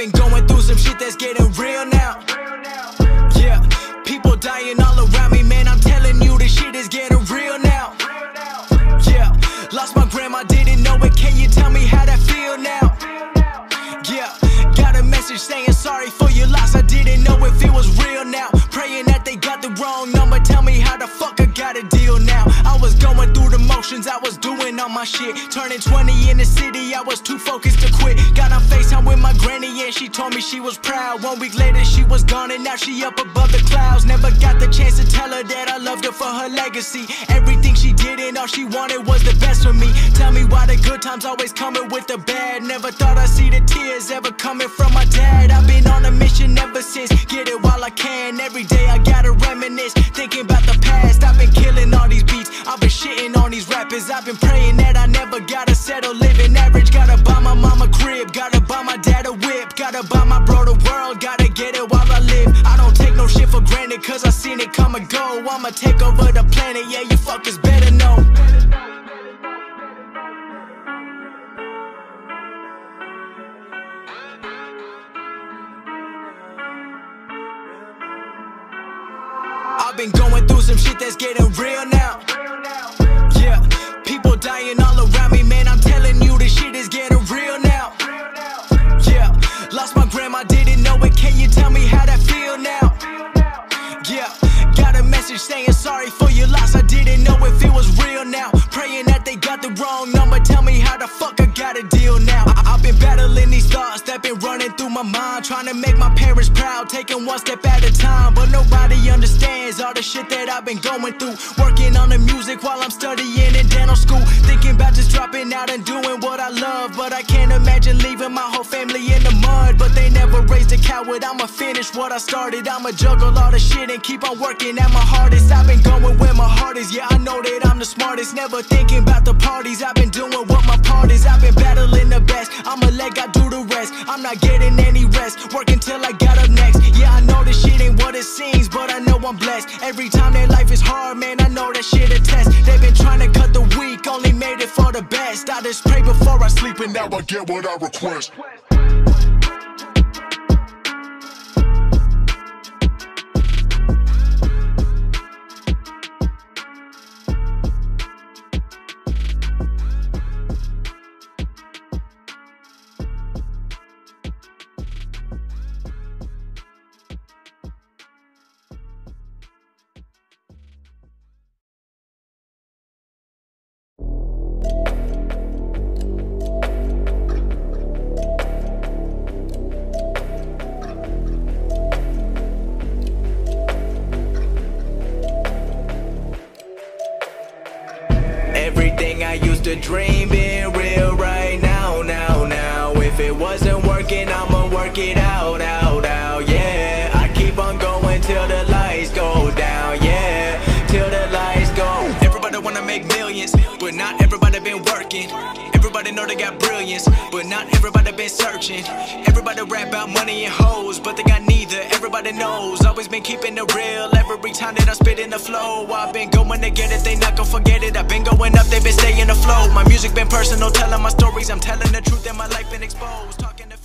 been going through some shit that's getting real now. Yeah, people dying all around me, man, I'm telling you this shit is getting real now. Yeah, lost my grandma, didn't know it, can you tell me how that feel now? Yeah, got a message saying sorry for your loss, I didn't know if it was real now. Praying that they got the wrong number, tell me how the fuck I got a deal now. I was going through the motions, I was doing all my shit. Turning 20 in the city, I was too focused to quit. Got on FaceTime with my granny and she told me she was proud. 1 week later she was gone and now she up above the clouds. Never got the chance to tell her that I loved her for her legacy. Everything she did and all she wanted was the best for me. Tell me why the good times always coming with the bad. Never thought I'd see the tears ever coming from my dad. I've been on a mission ever since, get it while I can. Every day I gotta reminisce, thinking about the past. I've been killing all these beats, I've been shitting on these rappers. I've been praying that I never gotta settle, living average. Gotta buy my mama crib, gotta buy my dad a whip, gotta buy my bro the world, gotta get it while I live. I don't take no shit for granted, cause I seen it come and go. I'ma take over the planet, yeah, you fuckers better know. I've been going through some shit that's getting real now. Yeah, people dying all around me, man, I'm telling you this shit is getting real now. Yeah, lost my grandma, didn't know it, can you tell me how that feel now? Yeah, got a message saying sorry for your loss, I didn't know if it was real now. Praying that they got the wrong number, tell me how the fuck I got a deal now. I've been battling these thoughts that been running through my mind, trying to make my parents proud, taking one step at a time. But nobody understands all the shit that I've been going through. Working on the music while I'm studying in dental school, thinking about just dropping out and doing what I love. But I can't imagine leaving my whole family in the mud. But they never raised a coward, I'ma finish what I started. I'ma juggle all the shit and keep on working at my hardest. I've been going where my heart is, yeah, I know that I'm the smartest. Never thinking about the parties, I've been doing what my part is. I've been battling the best, I'ma let God do the rest. I'm not getting any rest, working till I got up next. Yeah, I know this shit ain't what it seems, but I know I'm blessed. Every time that life is hard, man, I know that shit a test. They've been trying to cut the weak, only made it for the best. I just pray before I sleep and now I get what I request. Everything I used to dream being real right now, now. If it wasn't working, I'ma work it out, yeah. I keep on going till the lights go down, yeah, till the lights go. Everybody wanna make millions, but not everybody been working. Everybody know they got brilliance, but not everybody been searching. Everybody rap about money and hoes, but they got neither. Everybody knows, always been keeping it real. Every time that I spit in the flow, I've been going to get it, they not gon' forget it. I've been going up, they been staying afloat. My music been personal, telling my stories. I'm telling the truth and my life been exposed. Talking to